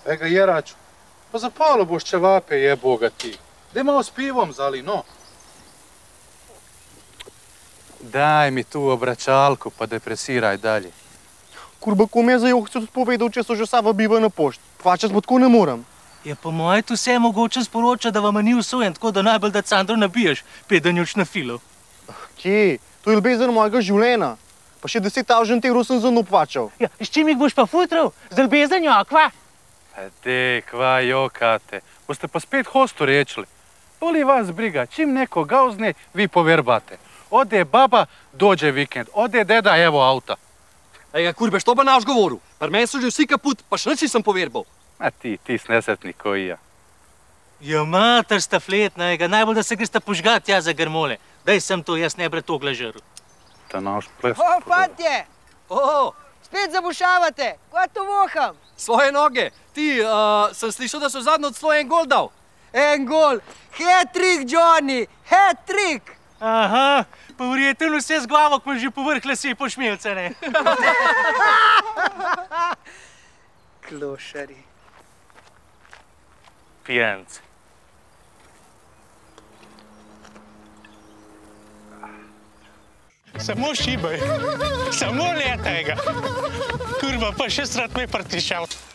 Ega, Jeraču, pa zapalo boš čevape, jeboga ti. Daj malo s pivom zali, no. Daj mi tu obračalku, pa depresiraj dalje. Kurba, kom je za Johce tudi povedal, če so že Sava biva na pošt. Plačati pa tako ne moram. Ja, po moje tu vse mogoče sporoča, da vam ni usojen, tako da najbolj da Sandro nabiješ, preden joč na filo. Kje? To je ljubezen mojega življenja. Pa še 10.000 evrov sem za njo plačal. Ja, s čim jih boš pa futral? Z ljubezenjo, a kva? Ede, kva jokate. Boste pa spet hostu rečili. Boli vas briga, čim neko gauzne, vi poverbate. Ode baba, dođe vikend. Ode deda, evo auta. Ega, kurbe, što pa naš govoru? Par meni so že vsi kaput, pa še nič nisem poverbal. A ti snesretnik koji ja. Ja, mater sta fletna, ega, najbolj da se gresta požgat ja za grmole. Daj sem to, jaz ne bre to glažeru. Ta naš ples. O, fantje! O, Spet zabušavate! Kaj to voham? svoje noge. Ti, sem slišal, da so zadnjo odsloj en gol dal. En gol! Hat-trick, Johnny! Hat-trick! Aha, pa verjetno vse z glavo, ko že povrh lase pošmilce, ne? Klošari. Pijanci. Samo šibaj, samo letaj ga. Kurva, pa še srat me prtišal.